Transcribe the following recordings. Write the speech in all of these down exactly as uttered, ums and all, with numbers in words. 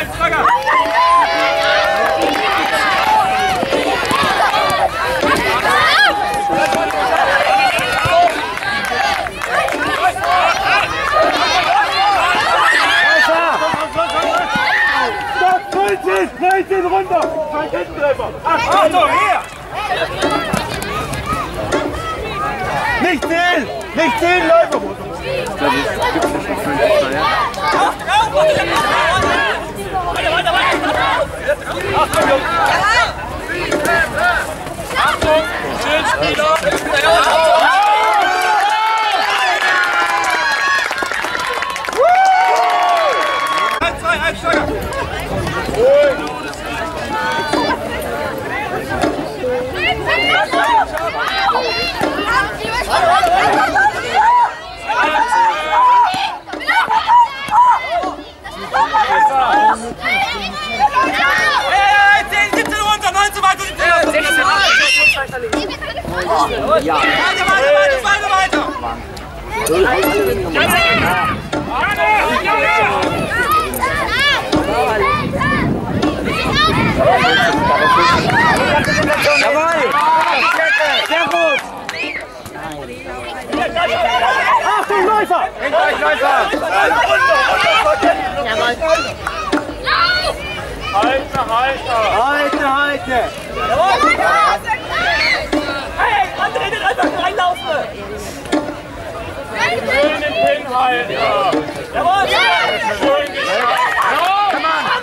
neunzehn runter! Zwei Kettentreffer! Achtung, hier! Nicht zählen! Nicht zählen, Läufer! Achtung! Schön, Spieler! eins, zwei, eins, Steiger! Ja. Weiter, weiter, weiter, weiter, weiter! Jawohl! Sehr gut! Achtung, Läufer! Hinter euch, Läufer! Jawohl! Halte, halte! Halte, halte! Hey, André, den einfach reinlaufen! Schön den Pin halten! Jawohl! Schön geschafft! Komm an!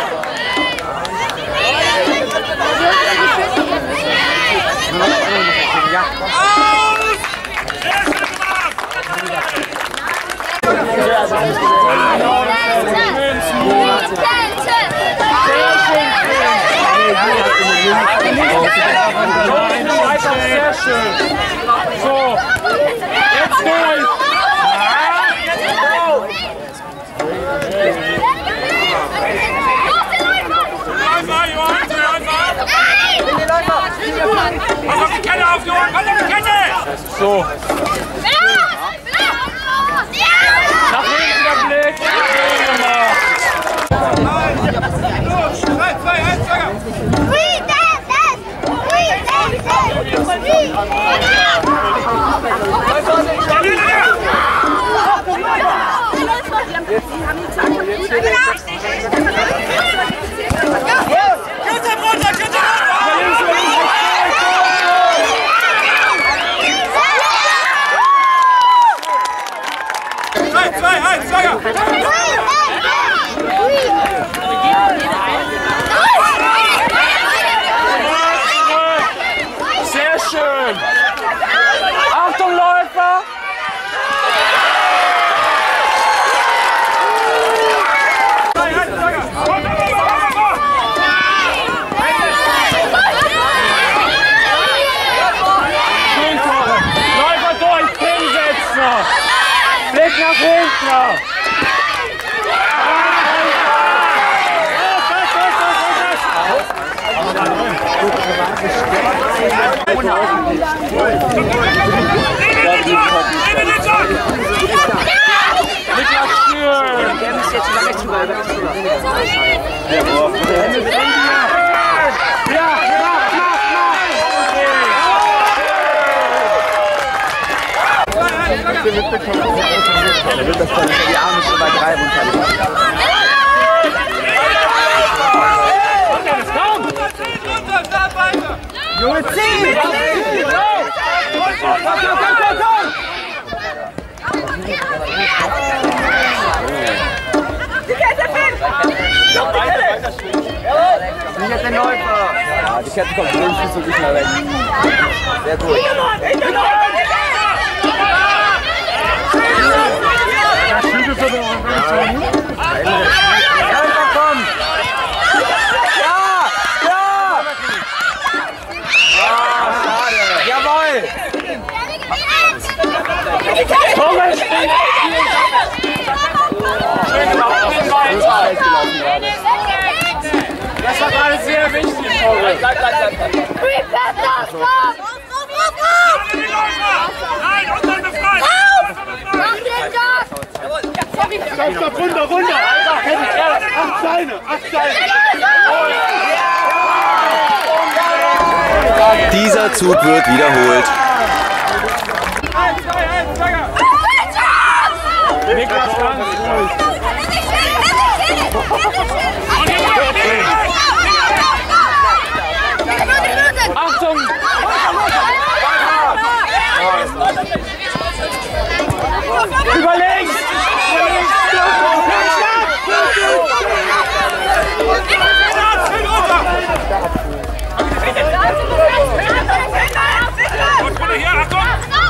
Ja. Aus! Sehr schön! So! Jetzt durch! Pass auf die Kette auf, Johann! Pass auf die Kette! So! Nach hinten der Blick! Los! drei, zwei, eins, Steiger! drei, zwei, eins, Steiger! Sehr schön! Achtung, Läufer! Läufer durch, hinsetzen! Blick nach hinten! Niklas Schür! Der muss jetzt über rechts rüber, über rechts rüber. Ja, mach, mach, mach! Habt ihr mitbekommen? Er wird das dann die Arme schon bei drei runterlegen. Junge, zieh! Komm, komm, komm, komm! Die Kette fehlt! Nicht jetzt den Läufer! Ja, die Kette kommt wenigstens so nicht mehr weg. Sehr gut. Ja, Schüttel für den Läufer, komm! Ja! Ja! Jawohl! Thomas! Schön gelaufen, das war gerade sehr wichtig, Thomas. Bleib, bleib, bleib, bleib. Stopp, stopp, runter, runter! Acht Steine, acht Steine! Dieser Zug wird wiederholt. Niklas, ganz ruhig. Achtung! Über links! Hier, Achtung!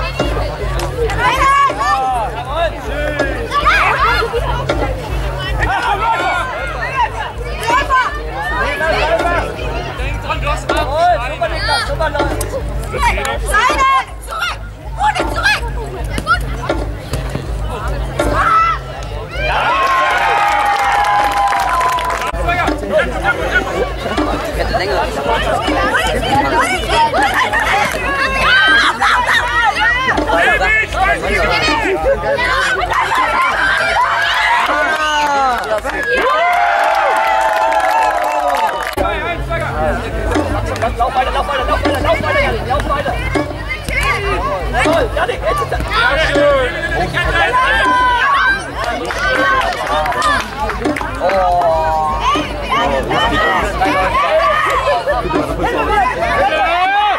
Lauf weiter, lauf weiter, lauf weiter, lauf weiter, Janik, lauf weiter. Jawohl, Janik, jetzt.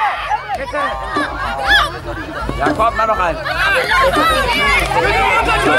Ja, komm, mach noch einen.